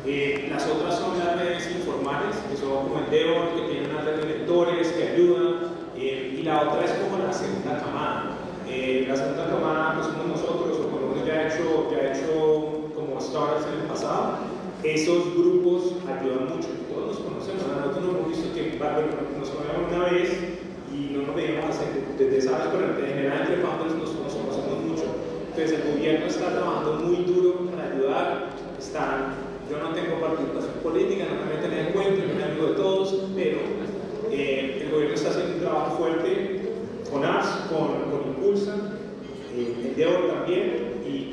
Las otras son las redes informales, que son como el DEO, que tienen una red de lectores que ayudan, y la otra es como la segunda camada. La segunda camada pues somos nosotros, o por lo menos ya he hecho como startups en el pasado. Esos grupos ayudan mucho, todos nos conocemos, nosotros nos hemos visto que nos conocemos una vez y no nos veíamos desde esa vez, pero en general entre founders nos conocemos mucho. Entonces el gobierno está trabajando muy duro para ayudar, yo no tengo participación política, no me meten en el cuento, yo me amigo de todos, pero el gobierno está haciendo un trabajo fuerte con AS, con Impulsa, el DEO también, y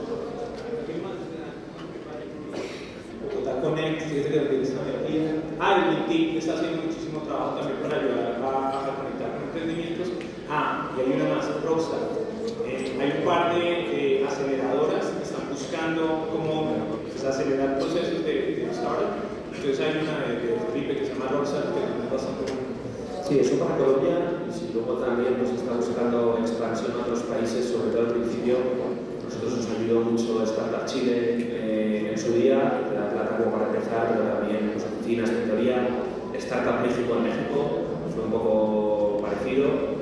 Bogotá Connect, que es el que está metida. El LinkedIn está haciendo muchísimo trabajo también para ayudar a conectar con emprendimientos. Y hay una más, Rockstar. Hay un par de aceleradoras que están buscando cómo acelerar procesos de startup. Entonces hay una de Felipe que se llama Rockstar, que es bastante buena. Sí, eso para Colombia, y si luego también nos está buscando expansión a otros países, sobre todo al principio, nosotros nos ayudó mucho Startup Chile en su día, de la plata como para empezar, pero también las oficinas de teoría, Startup México en México, fue un poco parecido,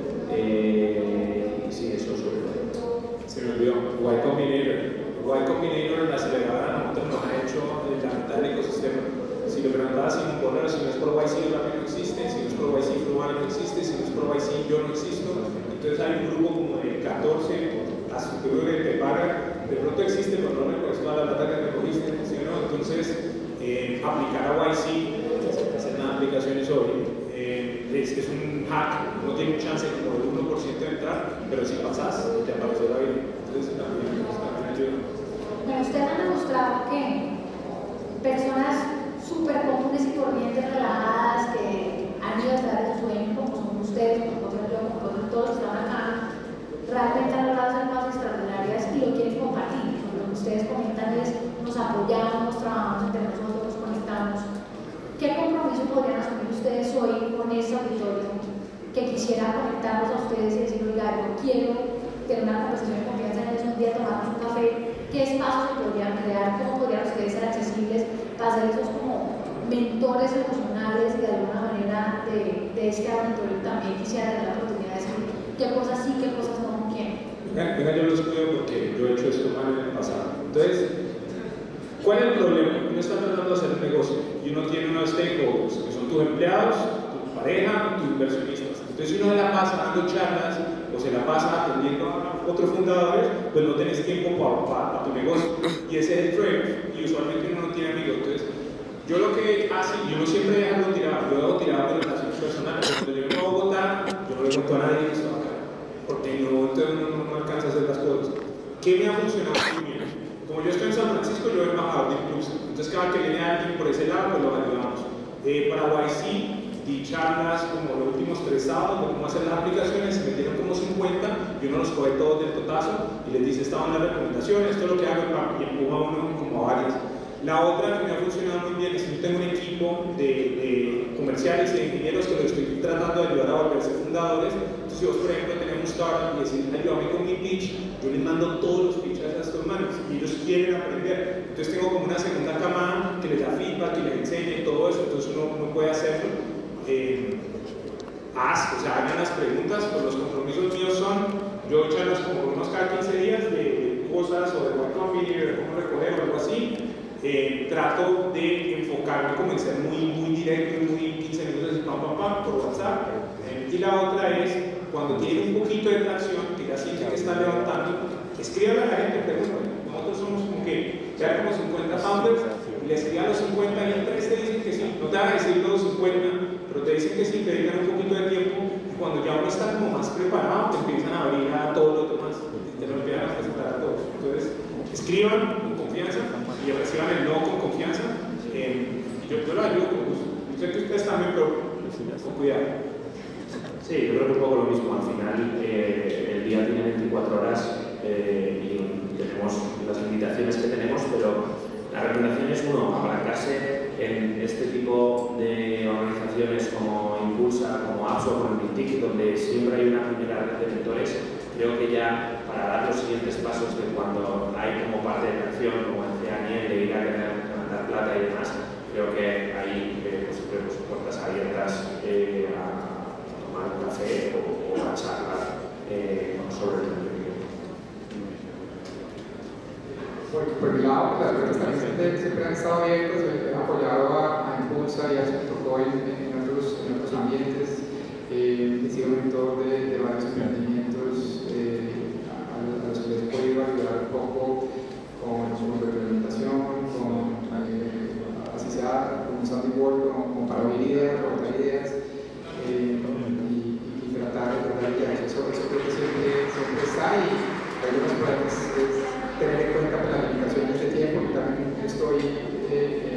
y sí, eso sobre todo. Se me olvidó, Y Combinator, la aceleradora, nosotros nos ha hecho la mitad del ecosistema. Si lo preguntabas sin poner, si no es por YC, Rappi no existe, si no es por YC, Global no existe, si no es por YC, yo no existo. Entonces hay un grupo como de 14, hasta un grupo que te paga, de pronto existe, pero no recoges toda la plata que recogiste, ¿sí o no? Entonces, aplicar a YC, hacer las aplicaciones hoy, es un hack, no tiene un chance como del 1% de entrar, pero si pasas, te aparece la vida. Entonces también ayuda. Bueno, ustedes han demostrado que personas súper comunes y corrientes, relajadas, que han ido a través de su sueño, como son ustedes, como son yo, como son todos los que están acá, realmente han logrado hacer cosas extraordinarias y lo quieren compartir. Lo que ustedes comentan es, nos apoyamos, trabajamos entre nosotros, nos conectamos. ¿Qué compromiso podrían asumir ustedes hoy con ese auditorio que quisiera conectarnos a ustedes y decir, oiga, yo quiero tener una conversación de confianza en ellos, un día tomarnos un café? ¿Qué espacios se podrían crear? ¿Cómo podrían ustedes ser accesibles para ser esos como mentores emocionales y de alguna manera de este auditorio también quisiera tener la oportunidad de decir qué cosas sí, qué cosas no, quién? Venga, yo los cuido porque yo he hecho esto mal en el pasado. Entonces, ¿cuál es el problema? Uno está tratando de hacer un negocio y uno tiene unos stakeholders que son tus empleados, tu pareja, tus inversionistas. Entonces, si uno se la pasa dando charlas o se la pasa atendiendo a otros fundadores, pues no tenés tiempo para tu negocio. Y ese es el trade, y usualmente uno no tiene amigos. Entonces, yo lo que hace, yo no siempre dejo tirado, yo dejo tirado por relaciones personales. Cuando yo vengo a Bogotá, yo no le cuento a nadie que estoy acá, porque entonces no alcanza a hacer las cosas. ¿Qué me ha funcionado muy bien? Como yo estoy en San Francisco, yo soy embajador de Impulsa. Entonces, cada que viene alguien por ese lado, pues lo ayudamos. Para YC, di charlas como los últimos 3 sábados de cómo hacer las aplicaciones, se metieron como 50 y uno los coge todos del totazo y les dice, esta van las recomendaciones, esto es lo que hago, y empuja a uno como a varias. La otra que me ha funcionado muy bien es que yo tengo un equipo de comerciales y de ingenieros que los estoy tratando de ayudar a volverse fundadores. Entonces, si vos, por ejemplo, tenemos un startup y decís, ayúdame con mi pitch, yo les mando todos los pitches a estas manos y ellos quieren aprender. Entonces, tengo como una segunda camada que les da feedback, que les enseña y todo eso. Entonces, uno puede hacerlo. Hagan las preguntas, pues los compromisos míos son, yo echarlos como unos cada 15 días de cosas o de Y Combinator, de cómo recoger o algo así. Trato de enfocarme como en ser muy directo y muy 15 minutos de pam por WhatsApp. Y la otra es, cuando tiene un poquito de tracción, que ya siente que está levantando, escríbale a la gente, pregúntale. Nosotros somos como que ya como 50 founders, y le escriban los 50 y en 3 te dicen que sí. No te van a decir los 50, pero te dicen que sí, te dedican un poquito de tiempo, y cuando ya uno está como más preparado, te empiezan a abrir a todos los demás, te lo empiezan a presentar a todos. Entonces, escriban con confianza y reciban el no con confianza. Yo lo ayudo con gusto. Yo sé que ustedes también, pero con cuidado. Sí, yo creo que un poco lo mismo. Al final, el día tiene 24 horas y tenemos las limitaciones que tenemos, pero la recomendación es, uno, apalancarse en este tipo de organizaciones como Impulsa, como Apps o como el TIC, donde siempre hay una primera red de mentores. Creo que ya para dar los siguientes pasos de cuando hay como parte de la acción, como decía Daniel, de ir a levantar plata y creo que ahí pues, tenemos puertas abiertas a tomar un café o a charlar sobre el emprendimiento. Por mi lado, las puertas también siempre han estado abiertas. He apoyado a Impulsa y a Subtocoin en otros ambientes. He sido mentor de varios emprendimientos a los que les he podido ayudar un poco con su implementación, con así sea con un sounding board, con para oír ideas, rotar ideas y tratar de ideas. Eso creo que siempre está y algunas pruebas es tener en cuenta la limitación de este tiempo. Yo también estoy